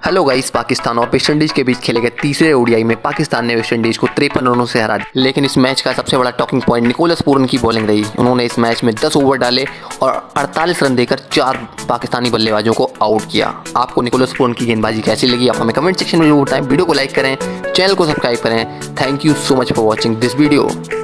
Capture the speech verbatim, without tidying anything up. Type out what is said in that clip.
Hello guys, Pakistan और West Indies के बीच खेले गए तीसरे ओडीआई में पाकिस्तान ने वेस्ट इंडीज को तिरपन रनों से हरा दिया। लेकिन इस मैच का सबसे बड़ा टॉकिंग पॉइंट निकोलस पूरन की बॉलिंग रही। उन्होंने इस मैच में दस ओवर डाले और अड़तालीस रन देकर चार पाकिस्तानी बल्लेबाजों को आउट किया। आपको निकोलस पूरन की गेंदबाजी कैसी लगी, आप हमें कमेंट सेक्शन में जरूर बताएं। वीडियो को लाइक करें, चैनल को सब्सक्राइब करें। Thank you so much for watching this video.